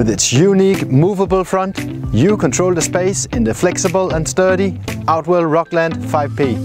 With its unique movable front, you control the space in the flexible and sturdy Outwell Rockland 5P.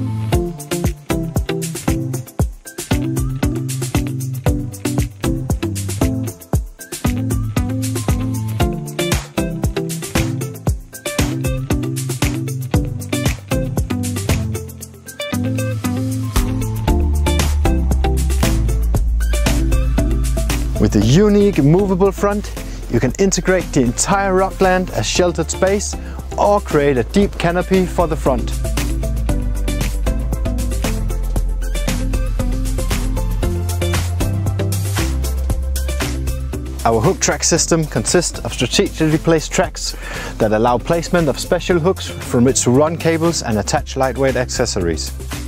With the unique movable front, you can integrate the entire Rockland as sheltered space or create a deep canopy for the front. Our hook track system consists of strategically placed tracks that allow placement of special hooks from which to run cables and attach lightweight accessories.